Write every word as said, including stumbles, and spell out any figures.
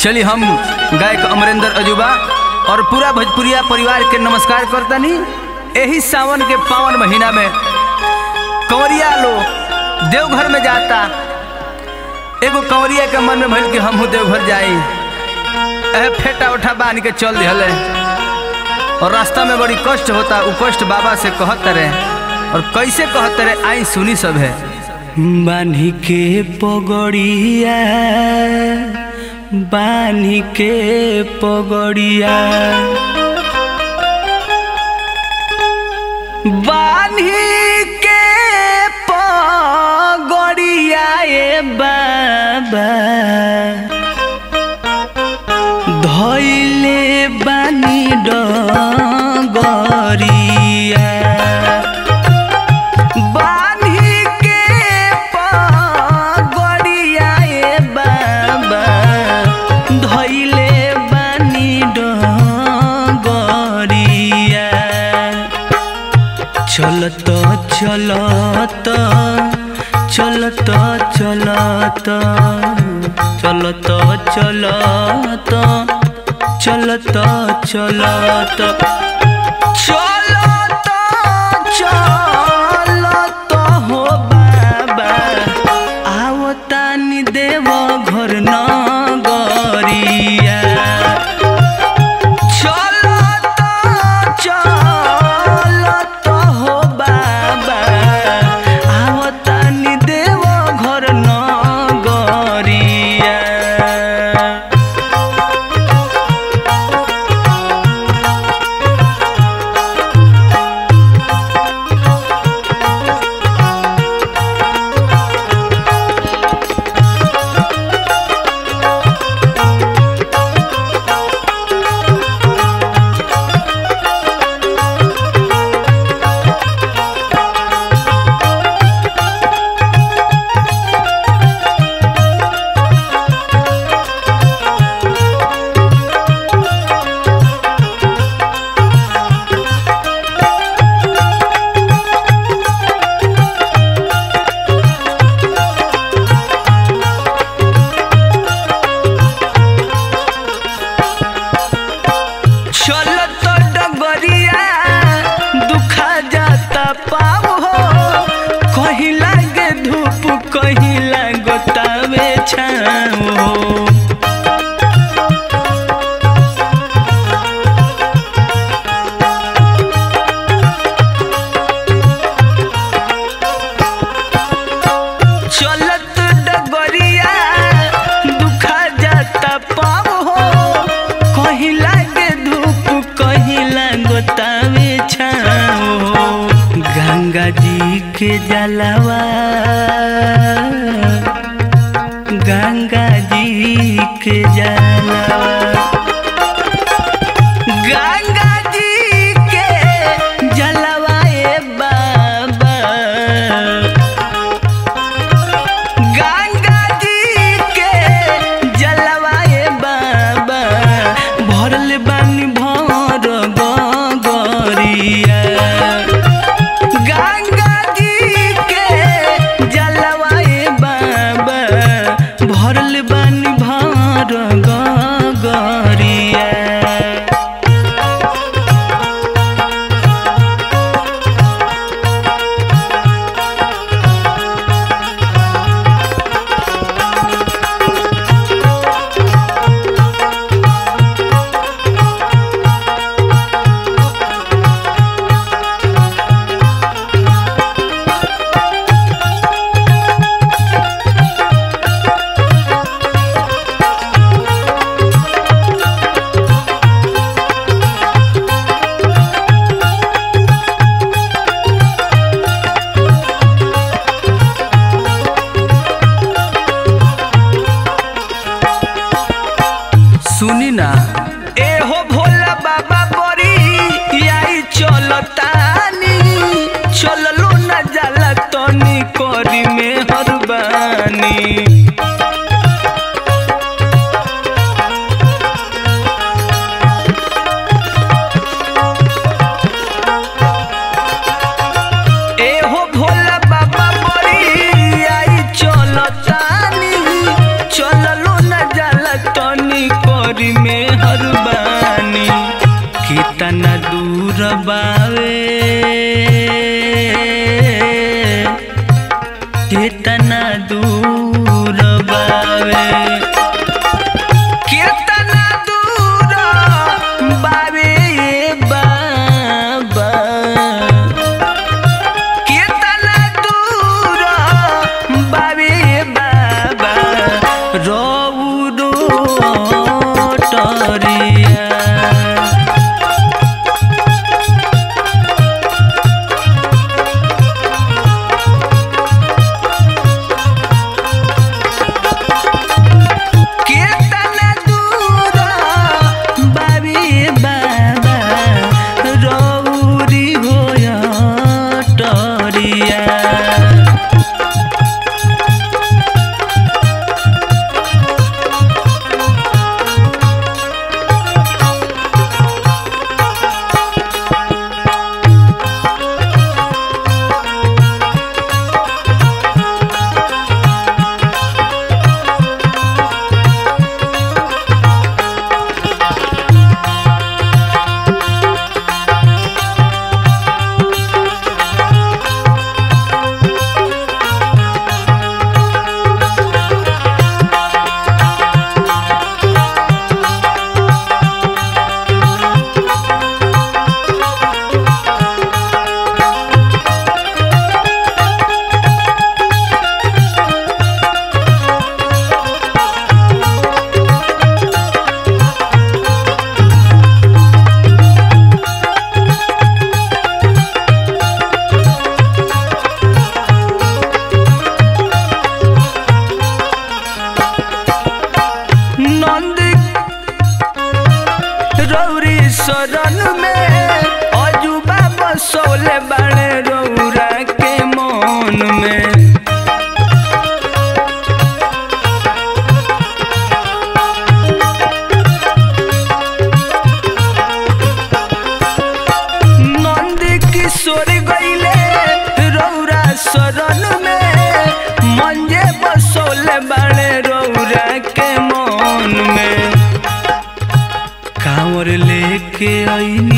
चलिए हम गायक अमरेंद्र अजूबा और पूरा भोजपुरिया परिवार के नमस्कार करतनी। यही सावन के पावन महीना में कंवरिया लो देवघर में जाता। एगो कंवरिया के मन में भइल कि हमहू देवघर जाई, एह फेटा उठा बांध के चल दिहले और रास्ता में बड़ी कष्ट होता। उ कष्ट बाबा से कहत रहे और कैसे कहत रहे आई सुनी सब है। बान्ही के पगड़िया बान्ही के पगड़िया बान्ही के पगड़िया ए बाबा धइले बानी डगरिया चलत चलत चलत चलत चलत चलत चलत चलत चलत चलत हो बाबा आवतानी देव घर नगरिया। गंगा जी के जलवा गंगा जी के जलवा गंगा जी के जलवा ए बाबा गंगा जी के जलवा ए बाबा भरल बानी भर गगरिया। सुनी ना ए हो भोला बाबा बड़ी आई चलतानी चललो ना जाला तनी करी में हरबानी। ए हो भोला बाबा बड़ी आई चलतानी चललो ना जाला तनी दूर बावे कितना दूर बावे कितना दूर बावे बाबा कितना दूर बावे बाबा रौरो टरिया शरण में अजूबा बसोले बाणे रौरा के मन में नंद किशोर गईले रौरा शरण में मंजे बसोले बाणे रौरा के मन में कांवर लेके आई